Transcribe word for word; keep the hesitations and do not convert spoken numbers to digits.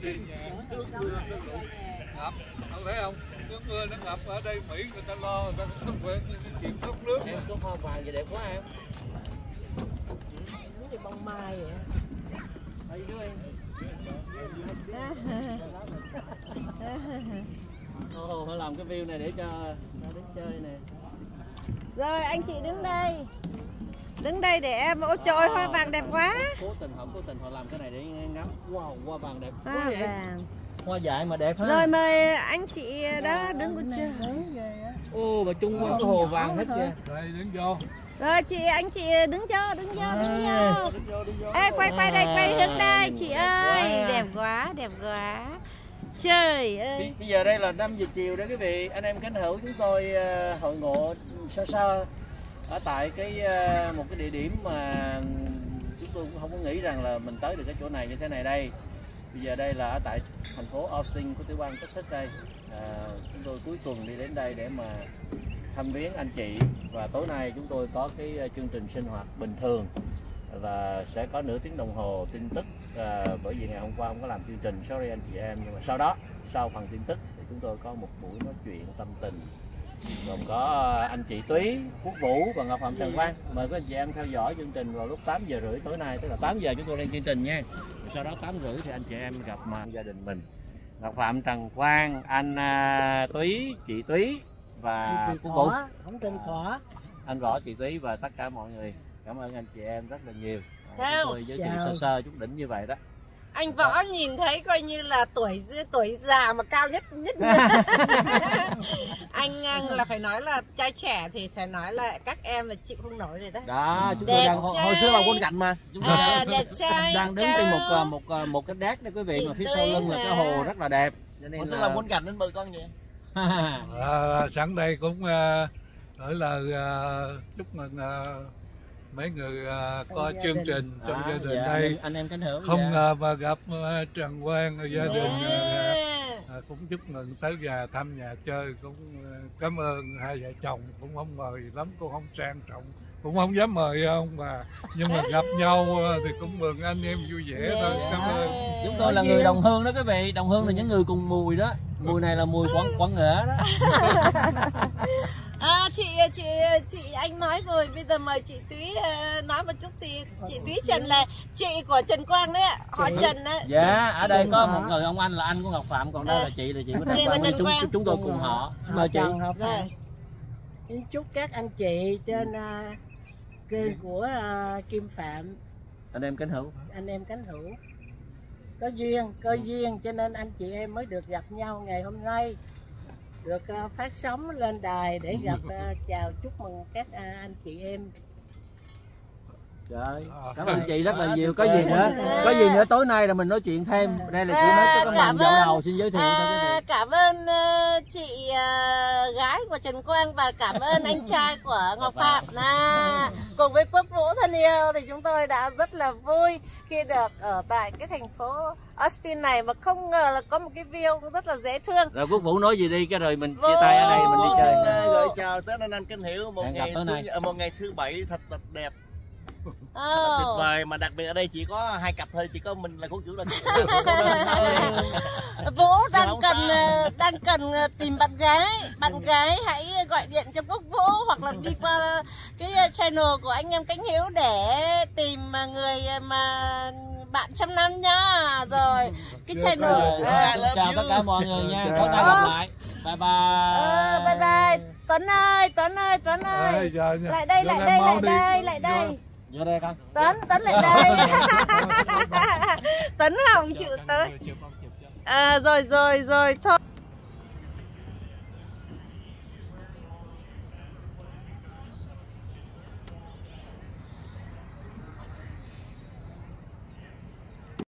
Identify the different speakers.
Speaker 1: thì nhà nước mưa nó ngập, không thấy không? Nước mưa nó ngập ở đây Mỹ người ta lo, người ta không quen những cái chuyện thoát nước.
Speaker 2: Em có hoa vàng vậy đẹp quá em.
Speaker 3: Giống như bông mai vậy.
Speaker 2: Đây đứa em. Ồ, phải làm cái view này để cho nó đến chơi nè.
Speaker 4: Rồi anh chị đứng đây. Đứng đây để em ôi trời hoa vàng đẹp quá.
Speaker 2: Cố tình không cố tình họ làm cái này để ngắm. Wow, hoa vàng đẹp quá
Speaker 4: Hoa
Speaker 2: vậy.
Speaker 4: vàng.
Speaker 2: Hoa dại mà đẹp ha.
Speaker 4: Rồi mời anh chị đó đứng bên chơi.
Speaker 2: Ô mà chung quanh cái hồ vàng hết kìa.
Speaker 1: Đây đứng vô.
Speaker 4: Rồi chị anh chị đứng vô, đứng vô, đứng vô. Ê quay quay đây, quay hướng đây chị ơi. Đẹp quá, đẹp quá. Trời ơi.
Speaker 2: Bây giờ đây là năm giờ chiều đó quý vị, anh em cánh hữu chúng tôi uh, hội ngộ sơ sơ ở tại cái uh, một cái địa điểm mà chúng tôi cũng không có nghĩ rằng là mình tới được cái chỗ này như thế này đây. Bây giờ đây là ở tại thành phố Austin của tiểu bang Texas đây. À, chúng tôi cuối tuần đi đến đây để mà thăm viếng anh chị, và tối nay chúng tôi có cái chương trình sinh hoạt bình thường và sẽ có nửa tiếng đồng hồ tin tức, à, bởi vì ngày hôm qua không có làm chương trình, sorry anh chị em, nhưng mà sau đó sau phần tin tức thì chúng tôi có một buổi nói chuyện tâm tình gồm có anh chị Túy, Quốc Vũ và Ngọc Phạm Trần Quang. Mời các anh chị em theo dõi chương trình vào lúc tám giờ rưỡi tối nay, tức là tám giờ chúng tôi lên chương trình nha. Rồi sau đó tám rưỡi thì anh chị em gặp mặt gia đình mình, Ngọc Phạm Trần Quang, anh uh, Túy, chị Túy và Quốc Vũ,
Speaker 3: không tên Cỏ,
Speaker 2: anh Võ, chị Túy và tất cả mọi người. Cảm ơn anh chị em rất là nhiều.
Speaker 4: Theo.
Speaker 2: Chúng tôi giới thiệu sơ sơ chút đỉnh như vậy đó.
Speaker 4: Anh Võ nhìn thấy coi như là tuổi tuổi già mà cao nhất nhất. anh, anh là phải nói là trai trẻ thì phải nói là các em là chịu không nổi rồi đó.
Speaker 2: Đó, chúng
Speaker 4: đẹp
Speaker 2: tôi đang hồi, hồi xưa là quân cạnh mà. Chúng tôi
Speaker 4: à,
Speaker 2: đang,
Speaker 4: đẹp trai,
Speaker 2: đang đứng trên một một một cái đát đó quý vị, mà phía sau lưng là cái hồ rất là đẹp. Cho nên
Speaker 5: hồi xưa
Speaker 2: là
Speaker 5: là quân cạnh nên bự con vậy.
Speaker 1: À, sẵn đây cũng uh, nói là uh, chúc mừng uh, mấy người uh, có
Speaker 3: gia
Speaker 1: chương
Speaker 3: đình.
Speaker 1: trình trong
Speaker 2: à,
Speaker 1: gia đình
Speaker 2: dạ,
Speaker 1: đây,
Speaker 2: anh em cánh hữu
Speaker 1: không
Speaker 2: dạ.
Speaker 1: uh, mà gặp uh, Trần Quang gia
Speaker 4: Yeah.
Speaker 1: đình uh, uh, cũng chúc mừng tới nhà thăm nhà chơi, cũng uh, cảm ơn hai vợ chồng, cũng không mời lắm, cũng không sang trọng, cũng không dám mời ông mà, nhưng mà gặp nhau uh, thì cũng mừng anh em vui vẻ
Speaker 4: Yeah.
Speaker 1: thôi. Cảm ơn.
Speaker 2: Chúng tôi là người đồng hương đó quý vị, đồng hương là những người cùng mùi đó, mùi này là mùi quán quán nghệ đó.
Speaker 4: À, chị chị chị anh nói rồi, bây giờ mời chị Túy uh, nói một chút. Thì chị Túy Trần là chị của Trần Quang đấy ạ, họ Trần đấy.
Speaker 2: Dạ,
Speaker 4: chị,
Speaker 2: ở đây
Speaker 4: chị
Speaker 2: có
Speaker 4: của...
Speaker 2: một người ông anh là anh của Ngọc Phạm, còn đây
Speaker 4: à.
Speaker 2: là chị là chị của
Speaker 4: Chị
Speaker 2: Trần Quang.
Speaker 4: Trần
Speaker 2: Chúng,
Speaker 4: Quang.
Speaker 2: chúng tôi cùng họ. Mời chị.
Speaker 4: Rồi.
Speaker 3: Kính chúc các anh chị trên uh, kênh của uh, Kim Phạm,
Speaker 2: Anh em cánh hữu.
Speaker 3: anh em cánh hữu có duyên, có duyên cho nên anh chị em mới được gặp nhau ngày hôm nay, được uh, phát sóng lên đài để gặp uh, chào chúc mừng các uh, anh chị em.
Speaker 2: Trời, cảm ơn chị rất là nhiều. Có gì nữa, có gì nữa tối nay là mình nói chuyện thêm. Đây là chị mới có cái màn dạo đầu xin giới thiệu cho quý vị.
Speaker 4: À, cảm ơn uh, chị uh, gái của Trần Quang và cảm ơn anh trai của Ngọc Phạm. À, cùng với Quốc Vũ thân yêu thì chúng tôi đã rất là vui khi được ở tại cái thành phố Austin này, mà không ngờ là có một cái view cũng rất là dễ thương.
Speaker 2: Rồi Quốc Vũ nói gì đi cái rồi mình chia tay ở đây mình đi chơi.
Speaker 5: Xin gửi chào tới anh em cánh hữu một
Speaker 2: Hẹn gặp
Speaker 5: ngày
Speaker 2: tối nay.
Speaker 5: thứ, một ngày thứ bảy thật là đẹp.
Speaker 4: Oh.
Speaker 5: Thật tuyệt vời, mà đặc biệt ở đây chỉ có hai cặp thôi, chỉ có mình là cô chủ là chị.
Speaker 4: Vũ đang cần đang cần tìm bạn gái, bạn gái hãy gọi điện cho Quốc Vũ hoặc là đi qua cái channel của anh em cánh hữu để tìm người mà bạn trăm năm nhá. Rồi cái channel
Speaker 2: à, chào tất cả mọi người nha, tối nay gặp lại, bye bye.
Speaker 4: À, bye bye Tuấn ơi, Tuấn ơi, Tuấn ơi, lại đây, lại đây, lại đây, lại đây.
Speaker 2: Vô đây con.
Speaker 4: Tuấn, Tuấn lại đây. Tuấn không chịu tới. À, rồi rồi rồi thôi.